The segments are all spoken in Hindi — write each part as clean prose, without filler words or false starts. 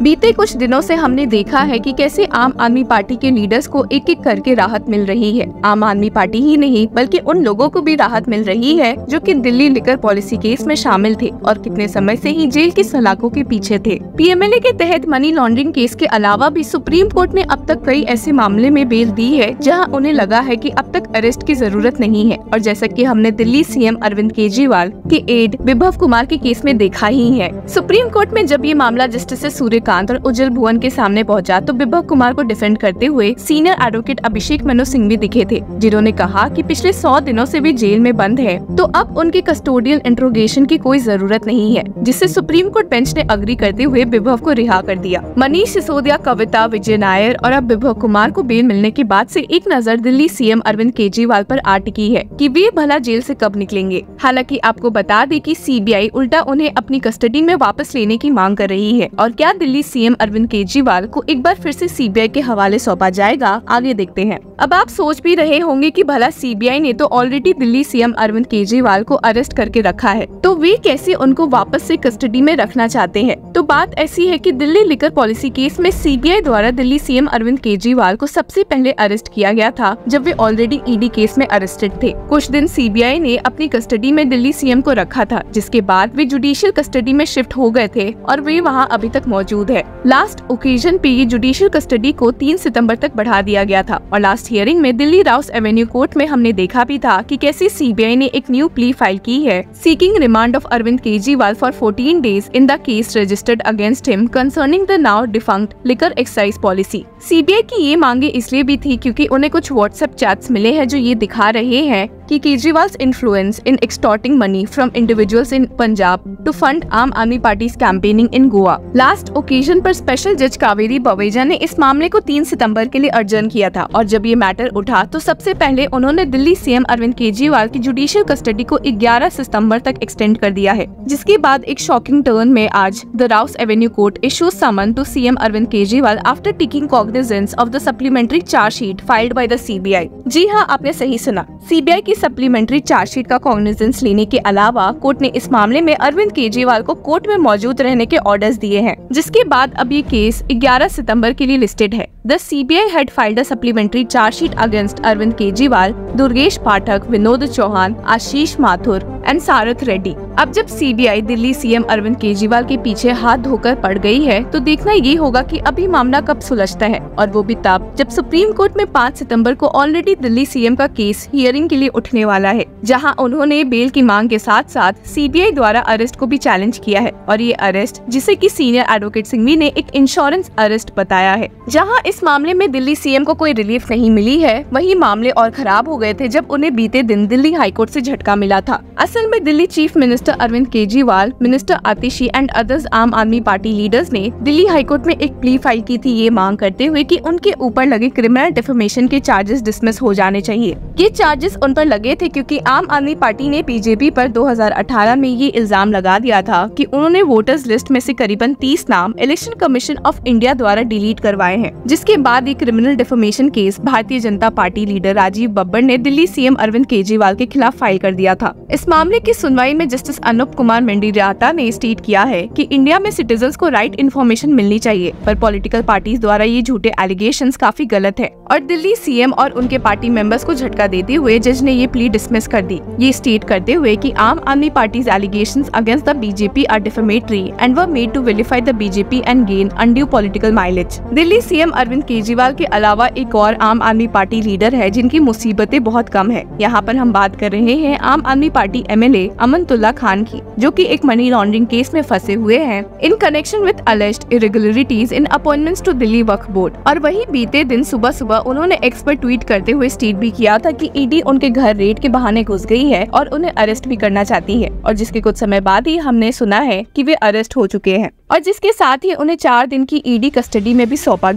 बीते कुछ दिनों से हमने देखा है कि कैसे आम आदमी पार्टी के लीडर्स को एक एक करके राहत मिल रही है। आम आदमी पार्टी ही नहीं बल्कि उन लोगों को भी राहत मिल रही है जो कि दिल्ली लिकर पॉलिसी केस में शामिल थे और कितने समय से ही जेल की सलाखों के पीछे थे। पीएमएलए के तहत मनी लॉन्ड्रिंग केस के अलावा भी सुप्रीम कोर्ट ने अब तक कई ऐसे मामले में बेल दी है जहां उन्हें लगा है कि अब तक अरेस्ट की जरूरत नहीं है। और जैसा कि हमने दिल्ली सीएम अरविंद केजरीवाल के एड विभव कुमार के केस में देखा ही है। सुप्रीम कोर्ट में जब ये मामला जस्टिस सूर्यकांत और उज्जवल भुवन के सामने पहुंचा तो विभव कुमार को डिफेंड करते हुए सीनियर एडवोकेट अभिषेक मनु सिंह भी दिखे थे, जिन्होंने कहा कि पिछले 100 दिनों से भी जेल में बंद है तो अब उनके कस्टोडियल इंट्रोगेशन की कोई जरूरत नहीं है, जिससे सुप्रीम कोर्ट बेंच ने अग्री करते हुए विभव को रिहा कर दिया। मनीष सिसोदिया, कविता, विजय नायर और अब विभव कुमार को बेल मिलने के बाद से एक नजर दिल्ली सीएम अरविंद केजरीवाल पर आ टिकी है कि वे भला जेल से कब निकलेंगे। हालांकि आपको बता दें कि सीबीआई उल्टा उन्हें अपनी कस्टडी में वापस लेने की मांग कर रही है। और क्या दिल्ली सीएम अरविंद केजरीवाल को एक बार फिर से सीबीआई के हवाले सौंपा जाएगा, आगे देखते हैं। अब आप सोच भी रहे होंगे कि भला सीबीआई ने तो ऑलरेडी दिल्ली सीएम अरविंद केजरीवाल को अरेस्ट करके रखा है, तो वे कैसे उनको वापस से कस्टडी में रखना चाहते हैं। तो बात ऐसी है कि दिल्ली लिकर पॉलिसी केस में सीबीआई द्वारा दिल्ली सीएम अरविंद केजरीवाल को सबसे पहले अरेस्ट किया गया था जब वे ऑलरेडी ईडी केस में अरेस्टेड थे। कुछ दिन सीबीआई ने अपनी कस्टडी में दिल्ली सीएम को रखा था, जिसके बाद वे जुडिशियल कस्टडी में शिफ्ट हो गए थे और वे वहां अभी तक मौजूद है। लास्ट ओकेजन पे ये जुडिशियल कस्टडी को 3 सितंबर तक बढ़ा दिया गया था और लास्ट हियरिंग में दिल्ली राउस एवेन्यू कोर्ट में हमने देखा भी था कि कैसे सीबीआई ने एक न्यू प्ली फाइल की है, seeking remand of Arvind Kejriwal for 14 days in the case registered against him concerning the now defunct liquor excise policy. CBI की ये मांगे इसलिए भी थी क्योंकि उन्हें कुछ व्हाट्सएप चैट्स मिले हैं जो ये दिखा रहे हैं कि Kejriwal's influence in extorting money from individuals in Punjab to fund Aam Aadmi Party campaigning in Goa. Last occasion पर स्पेशल जज कावेरी बवेजा ने इस मामले को 3 सितंबर के लिए अर्जन किया था और जब ये मैटर उठा तो सबसे पहले उन्होंने दिल्ली सीएम अरविंद केजरीवाल की जुडिशियल कस्टडी को 11 सितंबर तक एक्सटेंड कर दिया है, जिसके बाद एक शॉकिंग टर्न में आज the Rouse avenue court issues summons to CM Arvind Kejriwal after taking cognizance of the supplementary chargesheet filed by the CBI. जी हाँ, आपने सही सुना, सीबीआई की सप्लीमेंट्री चार्जशीट का कॉग्निजेंस लेने के अलावा कोर्ट ने इस मामले में अरविंद केजरीवाल को कोर्ट में मौजूद रहने के ऑर्डर्स दिए हैं, जिसके बाद अब ये केस 11 सितंबर के लिए लिस्टेड है। The CBI had filed a supplementary charge sheet against Arvind Kejriwal, Durgesh Pathak, Vinod Chauhan, Ashish Mathur and Sarath Reddy. अब जब सीबीआई दिल्ली सीएम अरविंद केजरीवाल के पीछे हाथ धोकर पड़ गई है तो देखना ये होगा कि अभी मामला कब सुलझता है, और वो भी तब जब सुप्रीम कोर्ट में 5 सितंबर को ऑलरेडी दिल्ली सीएम का केस हियरिंग के लिए उठने वाला है, जहां उन्होंने बेल की मांग के साथ साथ सीबीआई द्वारा अरेस्ट को भी चैलेंज किया है। और ये अरेस्ट, जिसे कि सीनियर एडवोकेट सिंघवी ने एक इंश्योरेंस अरेस्ट बताया है, जहां इस मामले में दिल्ली सीएम को कोई रिलीफ नहीं मिली है, वही मामले और खराब हो गए थे जब उन्हें बीते दिन दिल्ली हाईकोर्ट से झटका मिला था। असल में Delhi chief minister Arvind Kejriwal, minister Atishi and others Aam Aadmi party leaders ने दिल्ली हाईकोर्ट में एक प्ली फाइल की थी, ये मांग करते हुए कि उनके ऊपर लगे क्रिमिनल डिफेमेशन के चार्जेस डिसमिस हो जाने चाहिए। ये चार्जेस उन पर लगे थे क्योंकि आम आदमी पार्टी ने बीजेपी पर 2018 में ये इल्जाम लगा दिया था कि उन्होंने वोटर्स लिस्ट में से करीबन 30 नाम इलेक्शन कमीशन ऑफ इंडिया द्वारा डिलीट करवाए हैं, जिसके बाद ये criminal defamation case Bharatiya Janata party leader Rajiv Babbar ने दिल्ली सीएम अरविंद केजरीवाल के खिलाफ फाइल कर दिया था। इस मामले की सुनवाई में जस्टिस अनूप कुमार मेंडिराता ने स्टेट किया है कि इंडिया में सिटीजन्स को राइट इन्फॉर्मेशन मिलनी चाहिए, पर पॉलिटिकल पार्टीज द्वारा ये झूठे एलिगेशंस काफी गलत है। और दिल्ली सीएम और उनके पार्टी मेंबर्स को झटका देते हुए जज ने ये प्ली डिसमिस कर दी, ये स्टेट करते हुए कि Aam Aadmi party's allegations against the BJP are defamatory and were made to vilify the BJP and gain undue political mileage. Delhi CM Arvind Kejriwal के अलावा एक और आम आदमी पार्टी लीडर है जिनकी मुसीबतें बहुत कम है। यहाँ पर हम बात कर रहे हैं आम आदमी पार्टी एमएलए अमनतुल्ला खान की, जो कि एक मनी लॉन्ड्रिंग केस में फंसे हुए हैं in connection with alleged irregularities in appointments to Delhi Waqf board. और वही बीते दिन सुबह सुबह उन्होंने एक्स पर ट्वीट करते हुए स्टेट भी किया था कि ईडी उनके घर रेड के बहाने घुस गई है और उन्हें अरेस्ट भी करना चाहती है, और जिसके कुछ समय बाद ही हमने सुना है कि वे अरेस्ट हो चुके हैं और जिसके साथ ही उन्हें 4 दिन की ईडी कस्टडी में भी सौंपा गया है।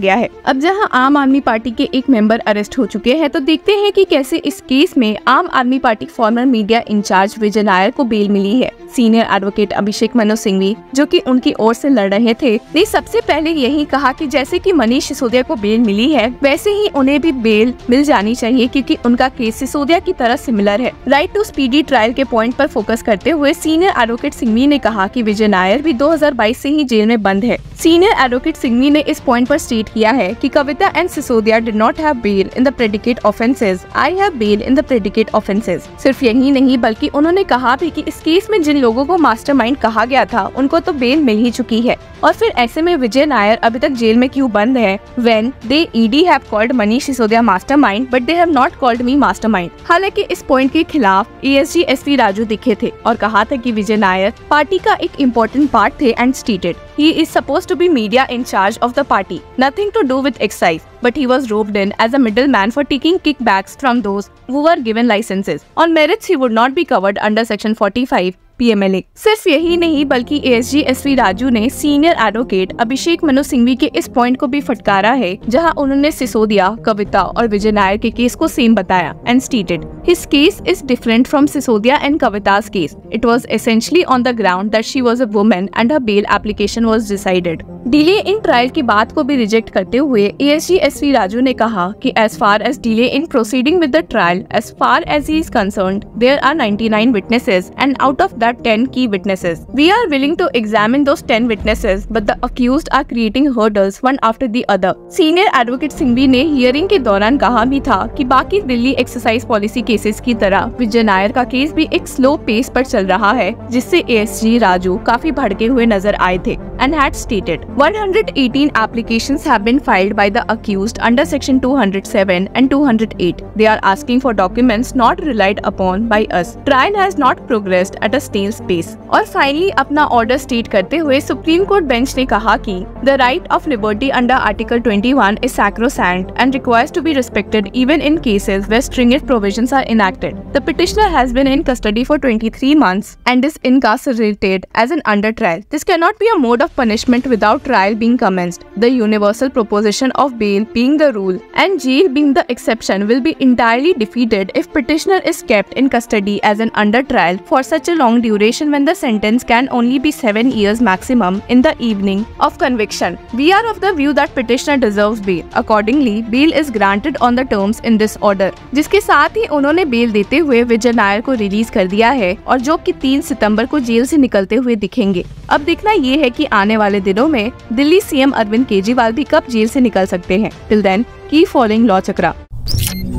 अब जहां आम आदमी पार्टी के एक मेंबर अरेस्ट हो चुके हैं, तो देखते हैं कि कैसे इस केस में Aam Aadmi party former media incharge Vijay Nair को बेल मिली है। सीनियर एडवोकेट अभिषेक मनु सिंघवी, जो कि उनकी ओर से लड़ रहे थे, ने सबसे पहले यही कहा कि जैसे कि मनीष सिसोदिया को बेल मिली है, वैसे ही उन्हें भी बेल मिल जानी चाहिए, क्योंकि उनका केस सिसोदिया की तरह सिमिलर है। राइट टू स्पीडी ट्रायल के पॉइंट पर फोकस करते हुए सीनियर एडवोकेट सिंघवी ने कहा कि विजय नायर भी 2022 से ही जेल में बंद है। सीनियर एडवोकेट सिंघवी ने इस पॉइंट पर स्टेट किया है कि Kavita and Sisodia did not have bail in the predicate offences, I have bail in the predicate offences. सिर्फ यही नहीं, बल्कि उन्होंने कहा भी कि इस केस में जिन लोगों को मास्टरमाइंड कहा गया था, उनको तो बेल मिल ही चुकी है, और फिर ऐसे में विजय नायर अभी तक जेल में क्यों बंद है? When they ED have called Manish Sisodia mastermind, but they have not called me mastermind। हालांकि इस पॉइंट के खिलाफ ASG SV राजू दिखे थे और कहा था कि विजय नायर पार्टी का एक इम्पोर्टेंट पार्ट थे and stated he is supposed to be media in charge of the party, nothing to do with excise, but he was roped in as a middleman for taking kickbacks from those who were given licenses. On merits, he would not be covered under section 45 PMLA। सिर्फ यही नहीं, बल्कि ASG SV राजू ने सीनियर एडवोकेट अभिषेक मनु सिंघवी के इस पॉइंट को भी फटकारा है, जहां उन्होंने सिसोदिया, कविता और विजय नायर के केस को सेम बताया and stated his case is different from Sisodia and Kavita's case. It was essentially on the ground that she was a woman and her bail application was decided. Delay in trial की बात को भी रिजेक्ट करते हुए ASG SV राजू ने कहा कि as far as delay in proceeding with the trial, as far as he is concerned, there are 99 witnesses and out of that 10 key witnesses. We are willing to examine those 10 witnesses, but the accused are creating hurdles one after the other. Senior advocate Singhvi ने हियरिंग के दौरान कहा भी था कि बाकी दिल्ली एक्सरसाइज पॉलिसी केसेस की तरह विजय नायर का केस भी एक स्लो पेस पर चल रहा है, जिससे ASG राजू काफी भड़के हुए नजर आए थे and had stated 118 applications have been filed by the accused under section 207 and 208. They are asking for documents not relied upon by us. Trial has not progressed at a snail's pace. और फाइनली अपना ऑर्डर स्टेट करते हुए सुप्रीम कोर्ट बेंच ने कहा कि the right of liberty under Article 21 is sacrosanct and requires to be respected even in cases where stringent provisions are enacted. The petitioner has been in custody for 23 months and is incarcerated as an under trial. This cannot be a mode of punishment without trial being commenced. The universal proposition of bail being the rule and jail being the exception will be entirely defeated if petitioner is kept in custody as an under trial for such a long duration when the sentence can only be 7 years maximum in the evening of conviction. We are of the view that petitioner deserves bail. Accordingly, bail is granted on the terms in this order. जिसके साथ ही उन्होंने बेल देते हुए विजय नायर को रिलीज कर दिया है, और जो कि 3 सितंबर को जेल से निकलते हुए दिखेंगे। अब देखना ये है कि आने वाले दिनों में दिल्ली CM अरविंद केजरीवाल भी कब जेल से निकल सकते हैं। Till then, keep following law चक्रा।